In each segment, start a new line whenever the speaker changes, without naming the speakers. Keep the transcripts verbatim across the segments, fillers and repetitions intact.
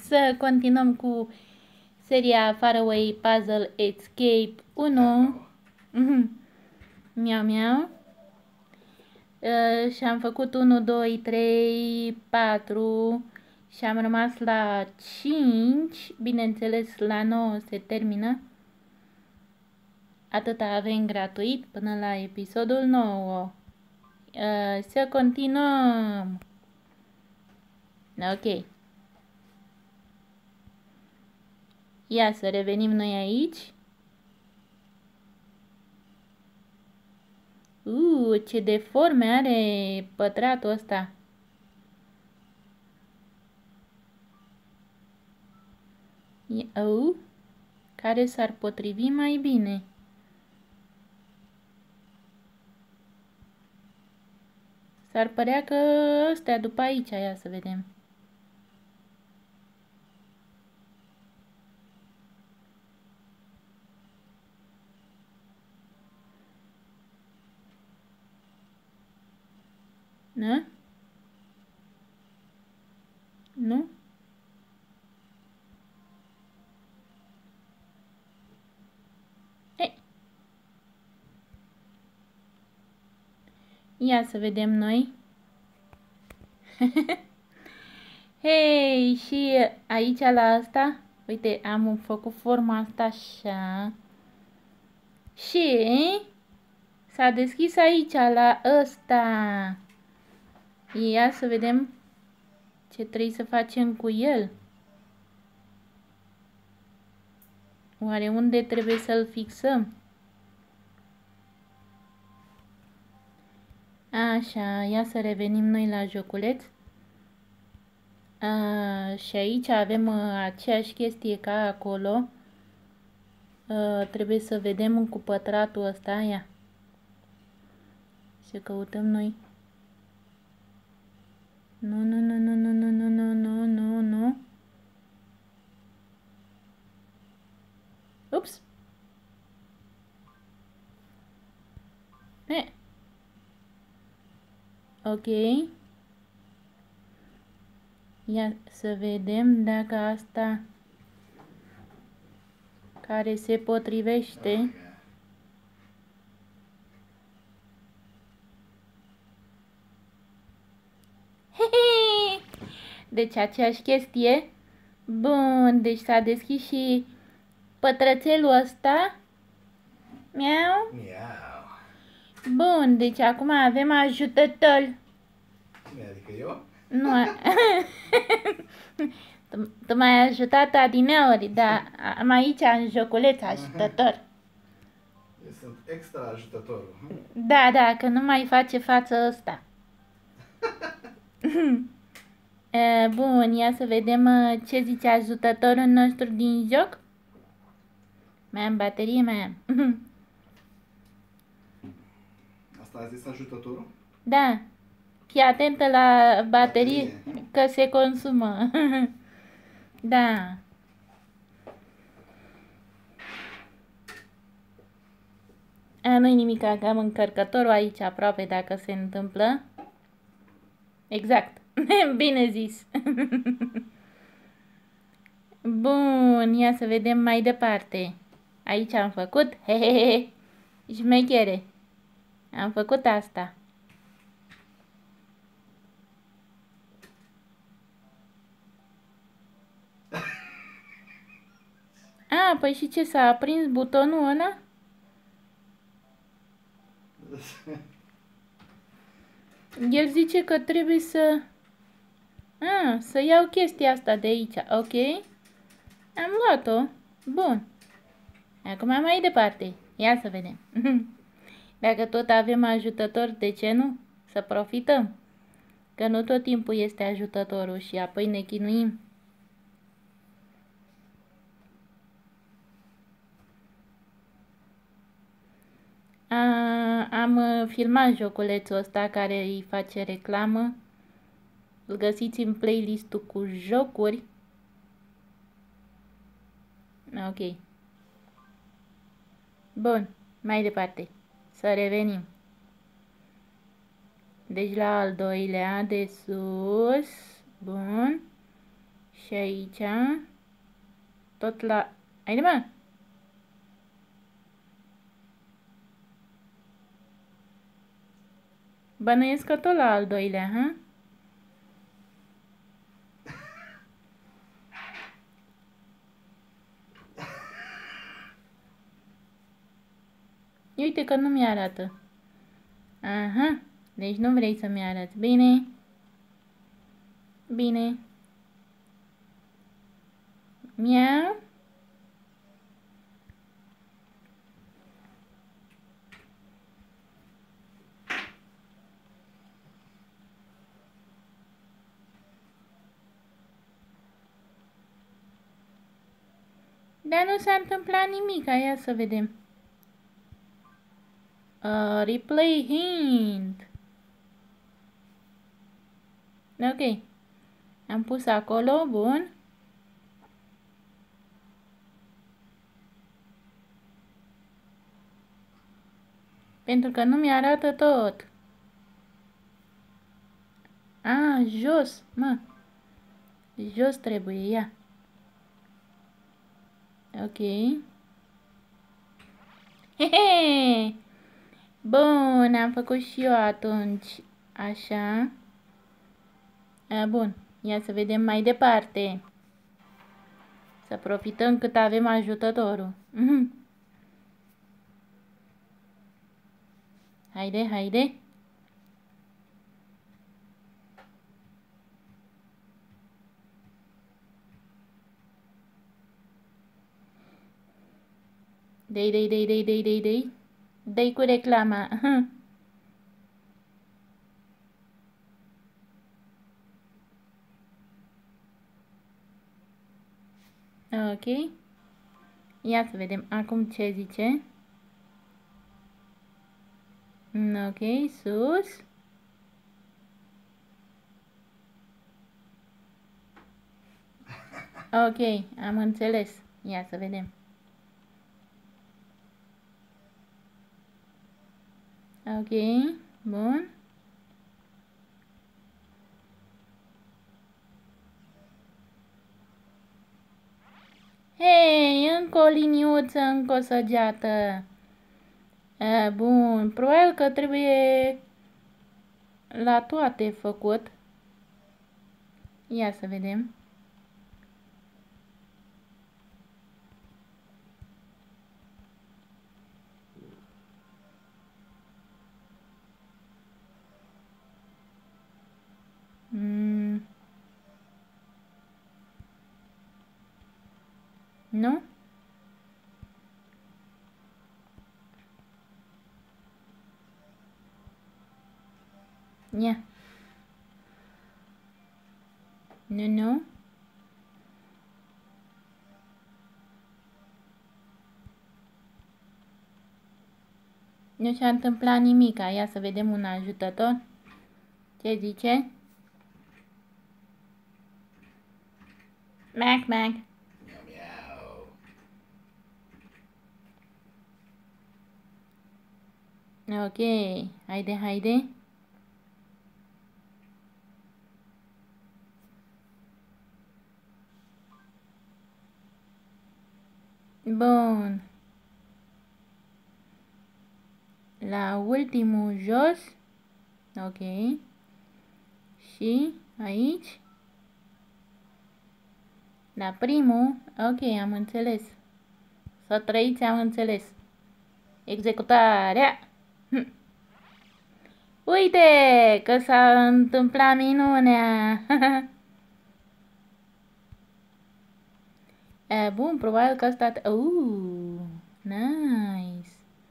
să continuăm cu seria Faraway Puzzle Escape unu. Miau, miau. Uh, și am făcut unu, doi, trei, patru și am rămas la cinci. Bineînțeles, la nouă se termină. Atâta avem gratuit până la episodul nouă. Uh, să continuăm. Ok. Ia să revenim noi aici. Uh, ce deforme are pătratul ăsta. Uh, care s-ar potrivi mai bine? S-ar părea că ăstea după aici, ia să vedem. Nu? Nu? Ei. Ia să vedem noi. Hei, și aici la asta, uite, am făcut forma asta așa. Și s-a deschis aici la ăsta. Ia să vedem ce trebuie să facem cu el. Oare unde trebuie să-l fixăm? Așa, ia să revenim noi la joculeț. A, și aici avem a, aceeași chestie ca acolo. A, trebuie să vedem cu pătratul ăsta, ia. Să căutăm noi. Nu, nu, nu, nu, nu, nu, nu, nu, nu, nu, nu. Ups. E. Ok. Ia să vedem dacă asta care se potrivește. Hehe! Deci aceeași chestie. Bun, deci s-a deschis și pătrățelul ăsta. Miau.
Miau.
Bun, deci acum avem ajutător.
Cine, adică eu?
Nu. tu, tu m-ai ajutat adineori, dar am aici în joculeț ajutător.
Eu sunt extra ajutătorul.
Da, da, că nu mai face față ăsta. Bun, ia să vedem ce zice ajutătorul nostru din joc. Mai am baterie, mai am.
Asta a zis ajutătorul?
Da. Fii atentă la baterie, baterie. Că se consumă. Da. A, nu-i nimic, că am încărcătorul aici aproape dacă se întâmplă. Exact. Bine zis. Bun, ia să vedem mai departe. Aici am făcut. Hehehe. Șmechere. Am făcut asta. A, păi și ce, s-a aprins butonul ăla? El zice că trebuie să... A, să iau chestia asta de aici, ok? Am luat-o. Bun. Acum mai departe. Ia să vedem. Dacă tot avem ajutător, de ce nu? Să profităm. Că nu tot timpul este ajutătorul și apoi ne chinuim. A, am filmat joculețul ăsta care îi face reclamă. Îl găsiți în playlistul cu jocuri. Ok. Bun, mai departe. Să revenim. Deci la al doilea de sus. Bun. Și aici. Tot la... Haide, mă! Bănuiesc că tot la al doilea, ha? Uite că nu mi-arată. Aha, deci nu vrei să-mi arăți. Bine. Bine. Miau. Dar nu s-a întâmplat nimic, ia să vedem. Uh, replay hint. Ok. Am pus acolo, bun. Pentru că nu mi-arată tot. A, jos, mă. Jos trebuie, ia. Ok. Hehe! Bun, am făcut și eu atunci. Așa. A, bun, ia să vedem mai departe. Să profităm cât avem ajutătorul. Mhm. Haide, haide. Dei, dei, dei, dei, dei, dei, dei. Dei cu reclama. Ok. Ia să vedem acum ce zice. Ok, sus. Ok, am înțeles. Ia să vedem. Ok, bun. Hei, încă o liniuță, încă o săgeată. A, bun, probabil că trebuie la toate făcut. Ia să vedem. Mm. Nu? Ia. Nu, nu. Nu s-a întâmplat nimic. Ia să vedem un ajutător. Ce zice? Mac, Mac.
Miau, miau.
Ok. Haide, haide. Bun. La ultimul jos. Ok. Și aici. La primul. Ok, am înțeles. Să trăiți, am înțeles. Executarea. Hm. Uite că s-a întâmplat minunea. E, bun, probabil că asta... Uh, nice.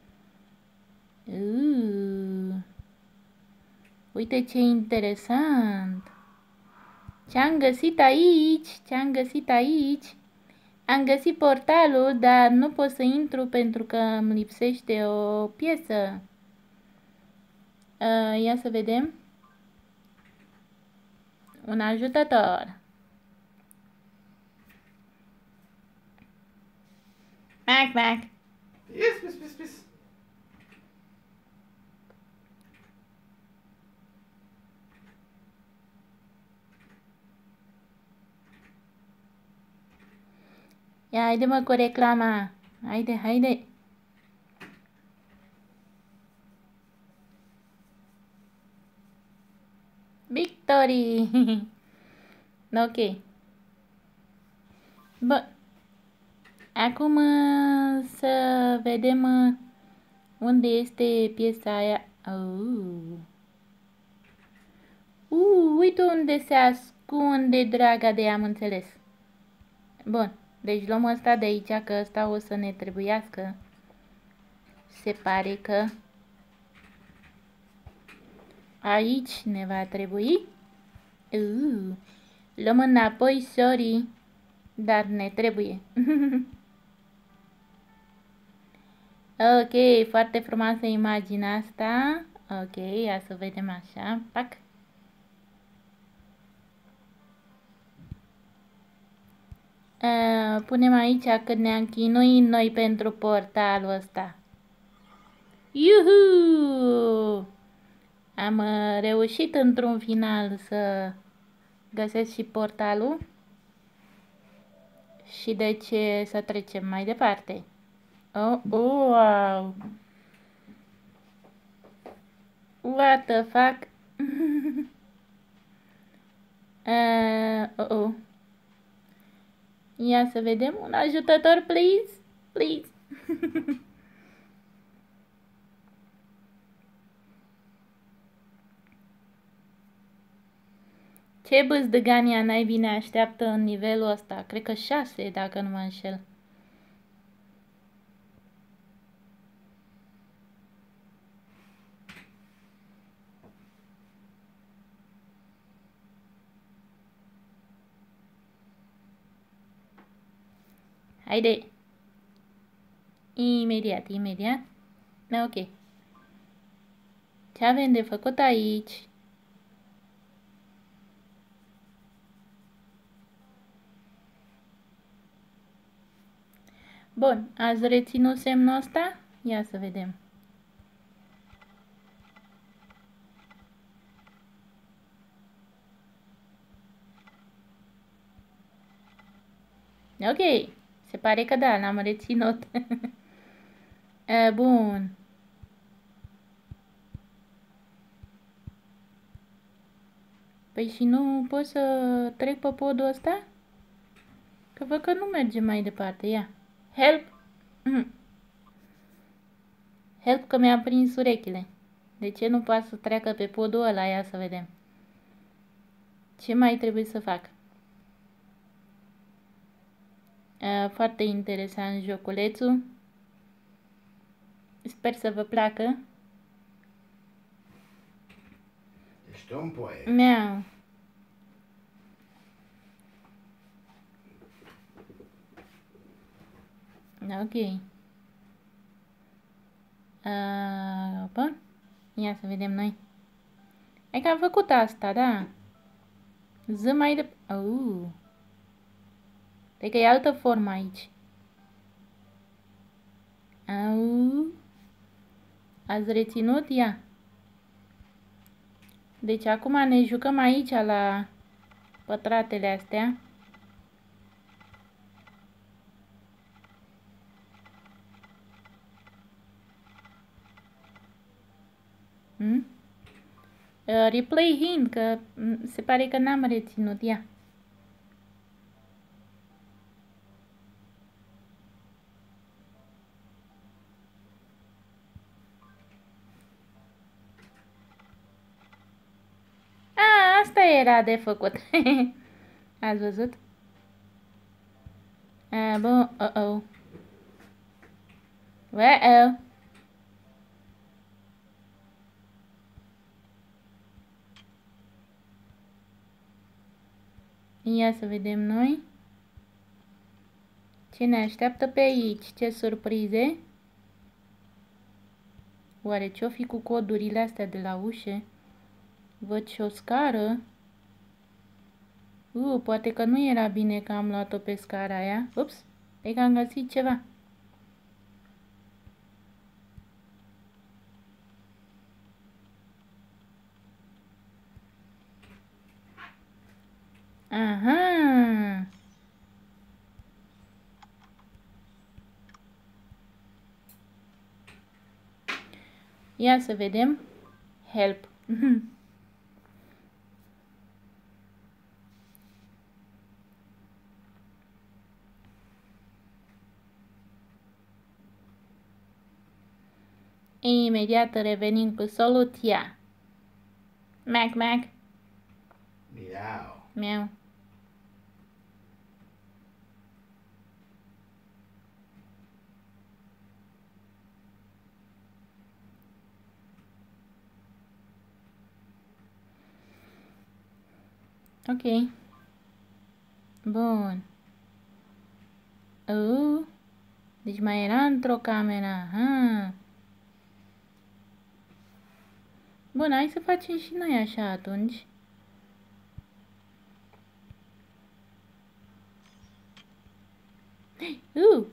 Uh. Uite ce interesant. Ce-am găsit aici, ce-am găsit aici. Am găsit portalul, dar nu pot să intru pentru că îmi lipsește o piesă. Uh, ia să vedem. Un ajutător. Mac, Mac.
Pis, pis, pis, pis.
Ia, haide mă cu reclama. Haide, haide. Victory! Ok. Bă, acum uh, să vedem uh, unde este piesa aia. Uh. Uh, uite unde se ascunde, draga de am înțeles. Bun, deci luăm ăsta de aici, că ăsta o să ne trebuiască. Se pare că aici ne va trebui. Uh, luăm înapoi, sorry, dar ne trebuie. Ok, foarte frumoasă imaginea asta. Ok, ia să vedem așa. Pac. Uh, punem aici cât ne-am chinuit noi pentru portalul ăsta. Iuhu! Am uh, reușit într-un final să găsesc și portalul. Și deci să trecem mai departe. Oh, oh, wow! What the fuck? uh, oh, oh. Ia să vedem. Un ajutător, please? Please. Ce bâzdăgania naibii ne așteaptă în nivelul ăsta? Cred că șase, dacă nu mă înșel. Haide! Imediat, imediat. Ok. Ce avem de făcut aici? Bun, ați reținut semnul ăsta? Ia să vedem. Ok, se pare că da, l-am reținut. E, bun. Păi și nu pot să trec pe podul ăsta? Că văd că nu merge mai departe, ia. Help! Mm. Help că mi-am prins urechile. De ce nu poate să treacă pe podul ăla? Ia să vedem. Ce mai trebuie să fac? Uh, foarte interesant joculețul. Sper să vă placă.
Ești un poet.
Miau. Ok. Uh, bun. Ia să vedem noi. Hai că am făcut asta, da. Ză mai de... Uh. Cred că e altă formă aici. Au. Ați reținut? Ia. Deci acum ne jucăm aici la pătratele astea. Hmm? Uh, replay hint, că se pare că n-am reținut. Ia. A, asta era de făcut. Ați văzut? A, bun, uh-oh. Uh-oh. Ia să vedem noi. Ce ne așteaptă pe aici? Ce surprize? Oare ce-o fi cu codurile astea de la ușe? Văd și o scară. Uh, poate că nu era bine că am luat-o pe scara aia. Ups, e că am găsit ceva. Aha! Ia să vedem. Help. Imediat revenim cu soluția. Mac, mac.
Miau.
Miau. Ok. Bun. Uh, deci mai era într-o cameră. Ha. Bun, hai să facem și noi așa atunci. Uh.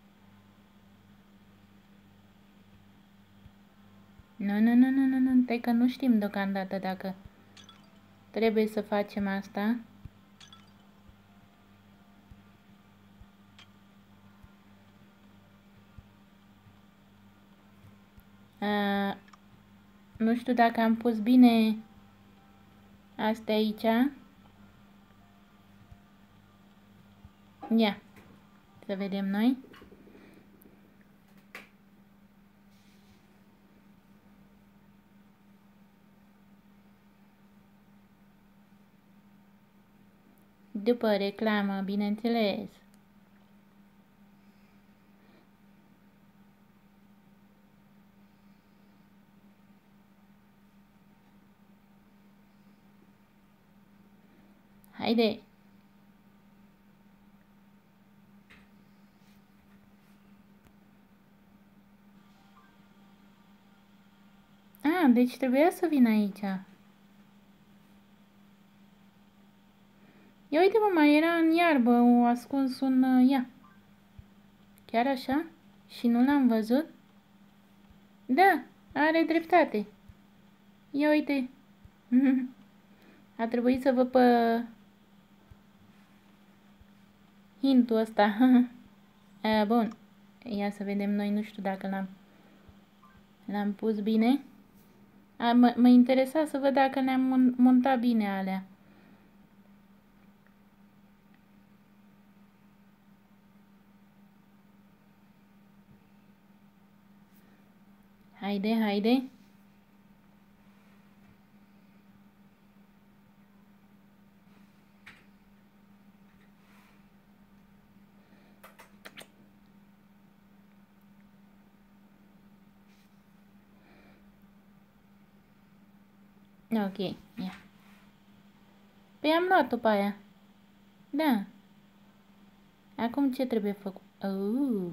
Nu, nu, nu, nu, nu, nu, stai că nu știm deocamdată dacă trebuie să facem asta. Uh, nu știu dacă am pus bine astea aici. Ia, să vedem noi. După reclamă, bineînțeles. Haide! Ah, deci trebuia să vin aici. Ia uite mă, mai era în iarbă, o ascuns un... Uh, ia. Chiar așa? Și nu l-am văzut? Da, are dreptate. Ia uite. A trebuit să vă pe hintul ăsta. A, bun. Ia să vedem noi, nu știu dacă l-am l-am pus bine. A, mă, mă interesa să văd dacă le-am montat bine alea. Haide, haide. Ok, ia. Păi am luat-o pe aia. Da. Acum ce trebuie făcut? Uh.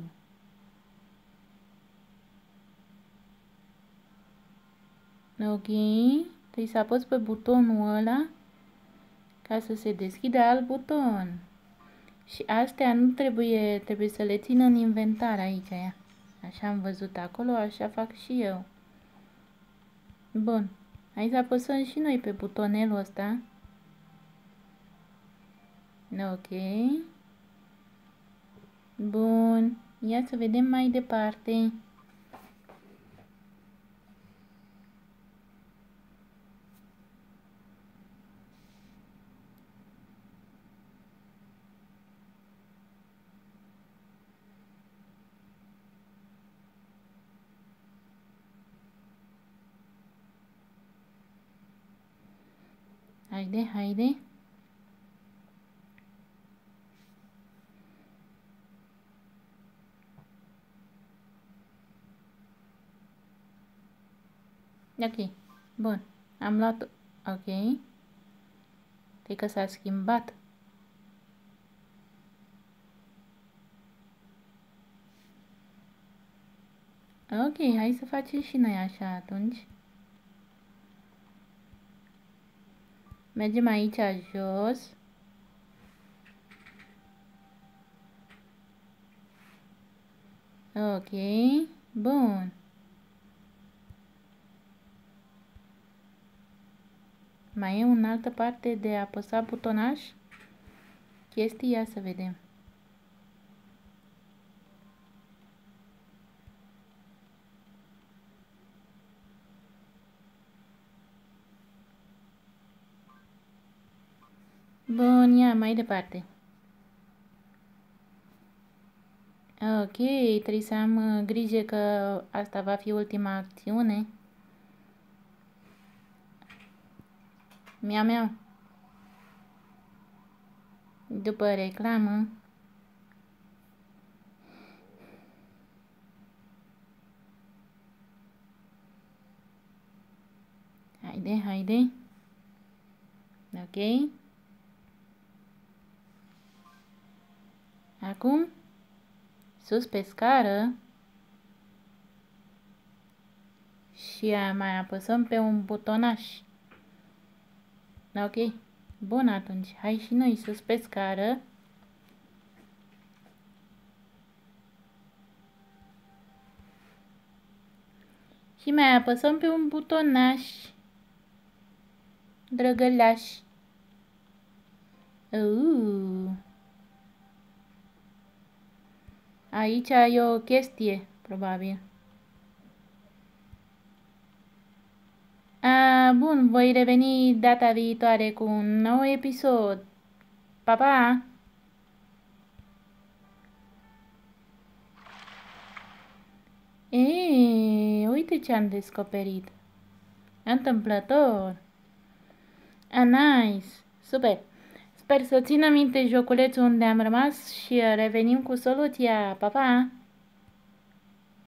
Ok. Trebuie să apăs pe butonul ăla ca să se deschidă alt buton. Și astea nu trebuie, trebuie să le țin în inventar aici, ia. Așa am văzut acolo, așa fac și eu. Bun. Hai să apăsăm și noi pe butonelul ăsta. Ok. Bun. Ia să vedem mai departe. Haide, haide. Ok. Bun. Am luat... Ok. Cred că s-a schimbat. Ok, hai să facem și noi așa atunci. Mergem aici jos. Ok, bun. Mai e în altă parte de apăsat butonaș? Chestii, ia să vedem. ia mai departe. Ok, trebuie să am uh, grijă că asta va fi ultima acțiune. Miau, miau. După reclamă. Haide, haide. Ok. Acum, sus pe scară și mai apăsăm pe un butonaș. Ok. Bun, atunci. Hai și noi sus pe scară. Și mai apăsăm pe un butonaș. Drăgălaș. Uh. Aici e o chestie, probabil. A, bun, voi reveni data viitoare cu un nou episod. Pa, pa! Eee, uite ce am descoperit. Întâmplător. A, nice. Super. Sper să țină minte joculețul unde am rămas și revenim cu soluția. Pa, pa!